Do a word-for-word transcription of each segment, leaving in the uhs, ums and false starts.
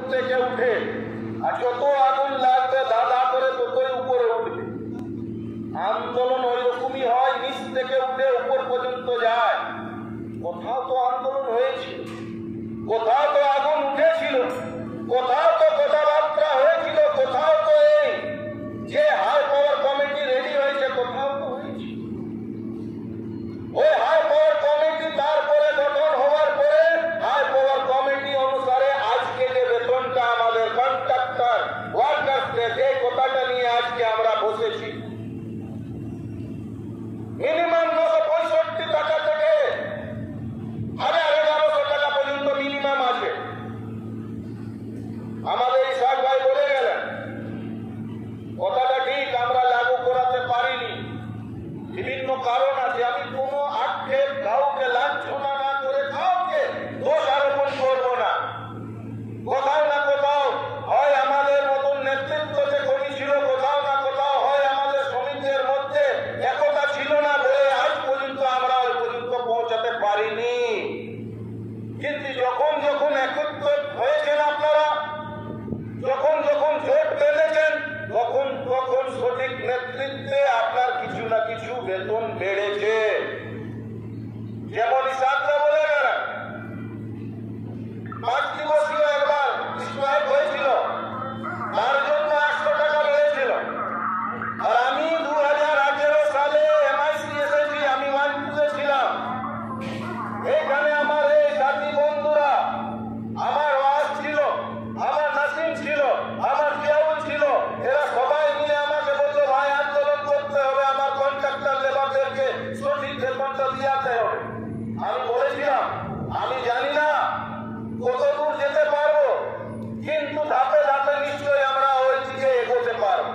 থেকে উঠে আর যত আগুন লাগবে দাদা করে ততই উপরে উঠবে। আন্দোলন ওই রকমই হয়, নিচ থেকে উঠে উপর পর্যন্ত যায়। কোথাও তো আন্দোলন হয়েছিল, কোথাও তো আগুন উঠেছিল, কোথাও তো কথাবার্তা হয়েছিল, কোথাও তো এই যে হাই পাওয়ার কমিটি রেডি হয়েছে কোথাও তো হয়েছিল। ওই হাই পাওয়ার কমিটি তারপরে গঠন হওয়ার পরে হাই পাওয়ার কমিটি অনুসারে আজকে যে বেতনটা আমাদের কন্ট্রাক্টর ওয়ার্কার্সকে, যে কথাটা নিয়ে আজকে আমরা বসেছি, মিনিমাম নশো পঁয়ষট্টি টাকা থেকে হাজার এগারোশো টাকা পর্যন্ত মিনিমাম আছে। আমাদের ইসাক ভাই বলে গেলেন, কথাটা ঠিক, আমরা লাগু করাতে পারিনি, বিভিন্ন কারণ আছে। আমি কোনো আক্ষেপ কাউকে লাঞ্ছনা না করে কাউকে দোষ আরোপণ করবো না। কোথাও না কোথাও হয় আমাদের মতন নেতৃত্ব যে কমি ছিল, কোথাও না কোথাও হয় আমাদের শ্রমিকদের মধ্যে একতা ছিল না বলে আজ পর্যন্ত আমরা ওই পর্যন্ত পৌঁছাতে পারিনি। কিন্তু যখন যখন একত্র হয়েছেন আপনারা, যখন যখন জোট বেঁধেছেন, তখন তখন সঠিক নেতৃত্বে আপনার কিছু না কিছু বেতন বেড়েছে। যেমন ইসাকরা বলে গেলেন, পাঁচ দিবসীয় একবার স্ট্রাইক হয়েছিল, তার জন্য একশো টাকা বেড়েছিল। আর আমি দু হাজার আঠেরো সালে এমআইসি এসেছি, আমি ওয়ান টুতে ছিলাম। এইখানে আমার এই সাথী বন্ধুরা, আমার ওয়াজ ছিল, আমার নাসিম ছিল, আমার জিয়াউল ছিল, এরা সবাই মিলে আমাকে বললো, ভাই আন্দোলন করতে হবে, আমার কন্ট্রাক্টর লেবারদেরকে সঠিক বেতনটা দিতে হবে। আমি বলেছিলাম আমি জানি না কত দূর যেতে পারবো, কিন্তু ধাপে ধাপে নিশ্চয়ই আমরা ওই দিকে এগোতে পারবো।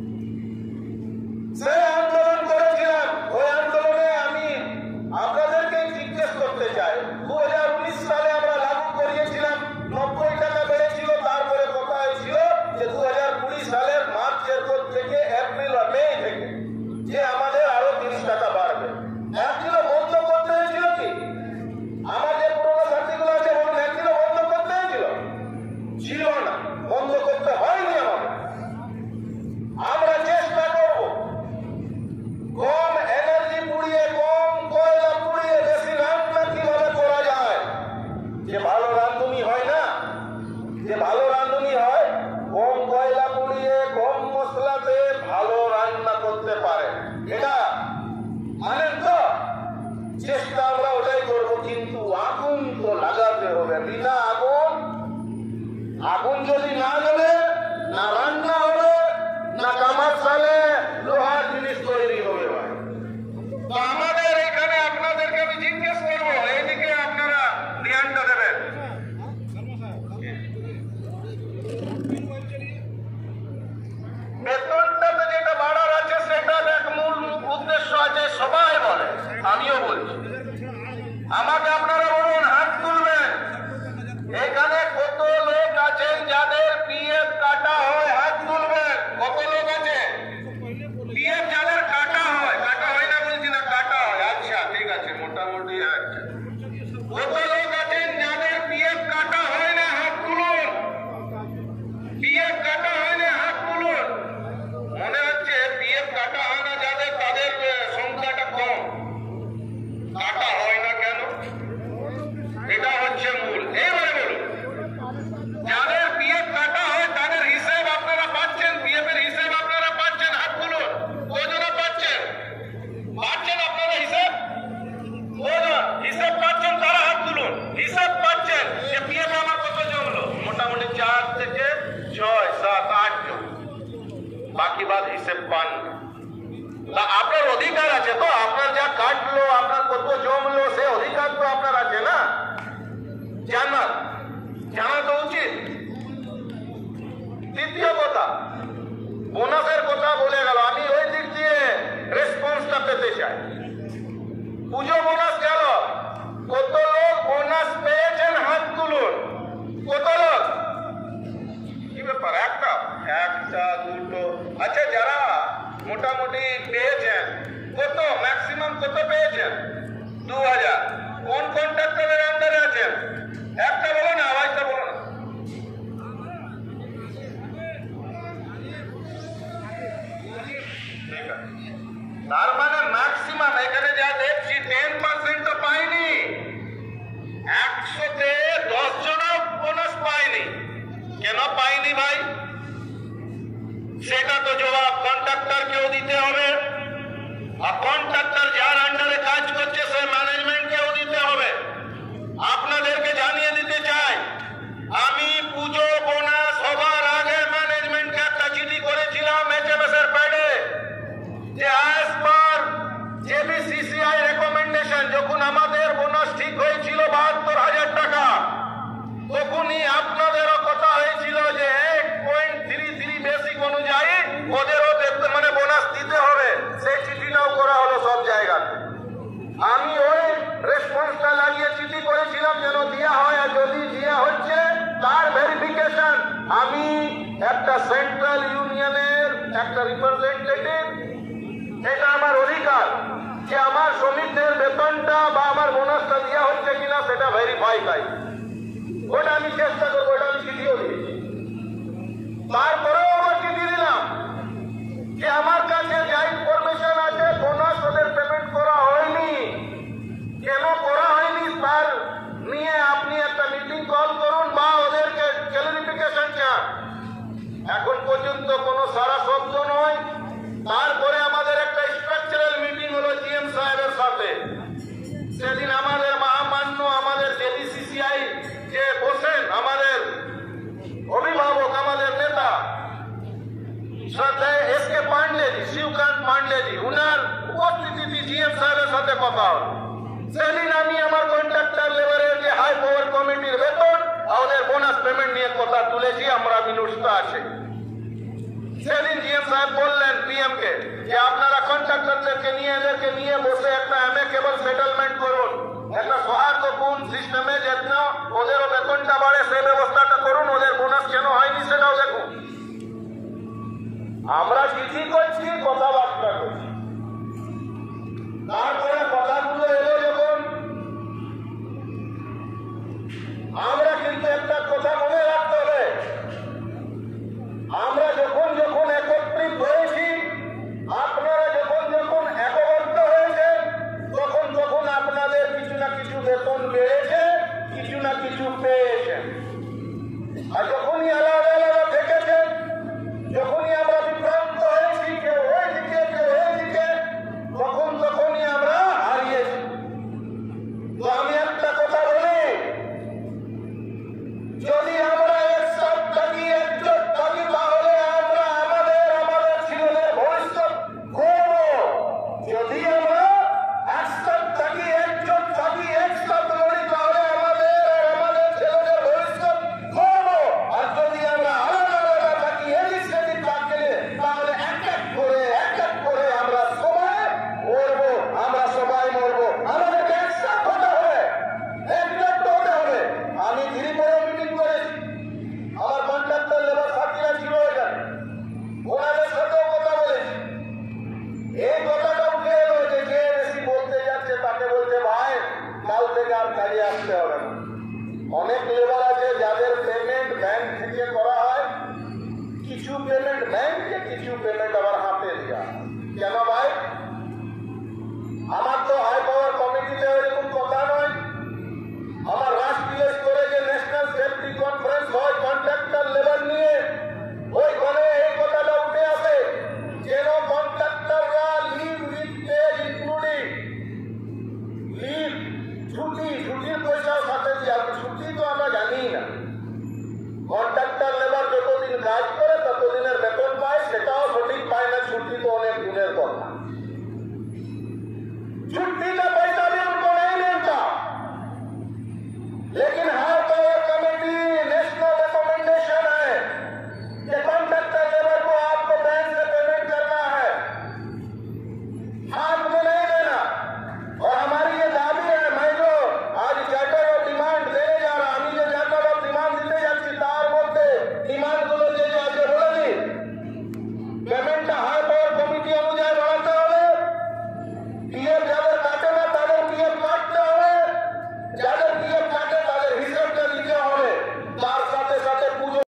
সেই আন্দোলন করেছিলাম। ওই আন্দোলনে আমি আপনাদেরকে জিজ্ঞেস করতে চাই, দু হাজার উনিশ সালে আমরা লাগু করিয়েছিলাম, নব্বই টাকা বেড়েছিল। তারপরে কথা হয়েছিল যে দু হাজার কুড়ি সালের মার্চের পর থেকে এপ্রিল বা মে থেকে যে আমাদের আরো তিরিশ টাকা বাড়বে। একদিন বন্ধ করতে হয়েছিল কি? আমার যে পুরোনো সাথীগুলো আছে বলুন, একদিন বন্ধ করতে হয়েছিল? ছিল না, বন্ধ করতে হয়নি আমাদের। আমরা চেষ্টা করব কম এনার্জি পুড়িয়ে, কম কয়লা পুড়িয়ে বেশি রান্না কিভাবে করা যায়। যে ভালো রাঁধুনি হয় না, যে ভালো রাঁধুনি হয়, কম কয়লা পুড়িয়ে কম মশলাতে ভালো রান্না করতে পারে। এটা মানেন তো? চেষ্টা আমরা ওটাই করবো, কিন্তু আগুন তো লাগাতে হবে। বিনা আগুন, আগুন যদি না জ্বলে, না রান্না হবে, না কামার সালে লোহার জিনিস তৈরি হবে। তো আমাদের এখানে আপনাদেরকে আমি জিজ্ঞেস করবো, এইদিকে আপনারা ধ্যানটা দেবেন। বেতনটাতে যেটা বাড়ার আছে সেটার এক মূল উদ্দেশ্য আছে, সবাই বলে, আমিও বলছি। আমাকে আপনারা বলুন, হাত তুলবেন, এখানে কত লোক আছেন যাদের পিএফ কাটা হয়? হাত তুলবেন। কত লোক আছে পিএফ যাদের কাটা হয়? কাটা হয় না বলছি না, কাটা হয়। আচ্ছা ঠিক আছে, মোটামুটি। আচ্ছা, কত লোক আছেন যাদের পিএফ কাটা হয় না? হাত তুলুন। পিএফ কাটা হয় না, হাত তুলুন। মনে হচ্ছে পিএফ কাটা হয় না যাদের, তাদের সংখ্যাটা কম। কাটা হয় না কেন? এটা হচ্ছে মূল। এবারে বলুন, যাদের পিএফ কাটা হয় তাদের হিসাব আপনারা পাচ্ছেন? পিএফ এর হিসাব আপনারা পাচ্ছেন? হাত তুলুন। কজনা পাচ্ছেন? পাচ্ছেন আপনারা হিসাব? কজন হিসাব পাচ্ছেন তারা হাত তুলুন। হিসাব পাচ্ছেন যে পিএফ আমার কত জমলো? মোটামুটি চার থেকে ছয় সাত আট জন, বাকি বাদ হিসেব পান না। আপনার অধিকার আছে তো, আপনার যা কাটলো, আপনার কত জমলো, সে অধিকার তো আপনার আছে না, জানা জানা তো উচিত। তৃতীয় কথা, বোনাসের কথা বলে গেল, আমি ওই দিক দিয়ে রেসপন্সটা পেতে চাই। পুজো বোনাস গেল, কত লোক বোনাস পেয়েছেন? হাত তুলুন। কত লোক? কি ব্যাপার? একটা একটা দুটো? আচ্ছা, যারা মোটামুটি পেয়েছেন, কত ম্যাক্সিমাম কত পেয়েছেন? দু হাজার। কোন কন্ট্রাক্টরের আন্ডারে আছেন? একটা বলো না, আওয়াজটা বলো না। তার মানে ম্যাক্সিমাম এখানে যা দেখছি টেন পার্সেন্ট তো পাইনি, একশোতে দশ জন বোনাস পাইনি। কেন পাইনি ভাই? সেটা তো জবাব কন্ট্রাক্টরকেও দিতে হবে, আর কন্ট্রাক্টর যার আন্ডারে কাজ করছে সে ম্যানেজমেন্টকেও দিতে হবে। আপনাদেরকে জানিয়ে দিতে চাই, আমি পুজো বোনাস হবার আগে ম্যানেজমেন্টকে একটা চিঠি করেছিলাম এইচএমএস এর প্যাডে যে অ্যাজ পার জেবিসিসিআই রেকমেন্ডেশন, যখন আমাদের বোনাস ঠিক হয়েছিল বাহাত্তর হাজার টাকা, তখনই আপনাদেরও কথা হয়েছিল যে এক পয়েন্ট থ্রি থ্রি বেসিক অনুযায়ী ওদেরও দেখতে মানে বোনাস দিতে হবে। সেই চিঠিটাও করা হলো সব জায়গাতে। আমি ওই রেসপন্সটা লাগিয়ে চিঠি করেছিলাম যেন দেওয়া হয়, আর যদি দেওয়া হচ্ছে তার ভেরিফিকেশন। আমি একটা সেন্ট্রাল ইউনিয়নের একটা রিপ্রেজেন্টেটিভ, এটা আমার অধিকার যে আমার শ্রমিকদের বেতনটা বা আমার বোনাসটা দেওয়া হচ্ছে কিনা সেটা ভেরিফাই পাই। ওটা আমি চেষ্টা করবো, ওটা আমি চিঠিও দিয়েছি। তারপরেও আমার চিঠি দিলাম যে আমার কাছে যা ইনফরমেশন আছে বোনাস ওদের পেমেন্ট করা হয়নি, কেন করা হয়নি তার নিয়ে আপনি একটা মিটিং কল করুন বা ওদেরকে ক্লারিফিকেশন চান। এখন পর্যন্ত কোনো সারা শব্দ নয়। তারপরে আমাদের একটা স্ট্রাকচারাল মিটিং হলো জিএম সাহেবের সাথে। সেদিন আমাদের মহামান্য আমাদের জেবিসিসিআই যে বসেন আমাদের অভিভাবক, আমাদের নেতা শ্রদ্ধেয় এস কে পান্ডেজি, শিবকান্ত পান্ডেজি, উনার উপস্থিতিতে জিএম সাহেবের সাথে কথা হল। সেদিন আমি আমার কন্ট্রাক্টর লেবারের যে হাই পাওয়ার কমিটির বেতন ওদের বোনাস পেমেন্ট নিয়ে কথা তুলেছি, আমরা মিনুটটা আছে। সেদিন জিএম সাহেব বললেন পিএম কে যে আপনারা কন্ট্রাক্টরদেরকে নিয়ে এদেরকে নিয়ে বসে একটা অ্যামিকেবল সেটেলমেন্ট করুন, একটা সৌহার্দ্যপূর্ণ সিস্টেমে যেন ওদেরও বেতনটা বাড়ে সেই ব্যবস্থাটা করুন, ওদের বোনাস কেন হয়নি সেটাও দেখুন। আমরা চিঠি করছি, কথাবার্তা করছি। তারপরে কথাগুলো এলো যখন, আমরা কিন্তু একটা কথা মনে রাখতে হবে, আমরা যখন যখন একত্রিত হয়েছি, আপনারা যখন যখন একবদ্ধ হয়েছেন, তখন তখন আপনাদের কিছু না কিছু বেতন বেড়েছে, কিছু না কিছু পেয়েছেন। আর যখনই আলাদা আলাদা থেকেছেন, যখনই আমরা বিভ্রান্ত হয়েছি, কেউ ওই দিকে কেউ ওই দিকে, তখন তখনই আমরা হারিয়েছি। তো আমি একটা কথা বলি, যদি আমরা একসাথ থাকি, একজোট থাকি, তাহলে আমরা আমাদের আমাদের ছেলেদের ভবিষ্যৎ করব। যদি আমরা একসাথ থাকি, একজোট থাকি, একসাথ লড়ি, তাহলে আমাদের আর আমাদের ছেলেদের ভবিষ্যৎ করব। আর যদি আমরা আলাদা আলাদা থাকি, এদিক সেদিক থাকলে, তাহলে এক এক করে এক এক করে আমরা সবাই মরবো, আমরা সবাই মরবো। আমাদেরকে একসাথ হতে হবে, একজোট হতে হবে। আমি ত্রিপুরা মিটিং করেছি, আমার কন্ট্রাক্টর লেবার সাথীরা ছিল এখানে, ওনাদের সাথেও কথা বলেছি। এই কথাটা উঠে এলো যে যে বেশি বলতে যাচ্ছে তাকে বলছে ভাই কাল থেকে আর কাজে আসতে হবে না। অনেক লেবার আছে যাদের পেমেন্ট ব্যাংক থেকে করা হয়, কিছু পেমেন্ট ব্যাংকে, কিছু পেমেন্ট আবার হাতে দেওয়া। কেন ভাই? আমার তো হাই পাওয়ার কমিটিতে এরকম কথা নয়। আমার রাষ্ট্রীয় স্তরে যে ন্যাশনাল সেফটি কনফারেন্স হয় কন্ট্রাক্টর লেবার নিয়ে, ওইখানে এই কথাটা উঠে আসে যেন কন্ট্রাক্টররা leave with pay including leave, ছুটি, ছুটির পয়সাও সাথে দিয়ে, ছুটি তো আমরা জানি না।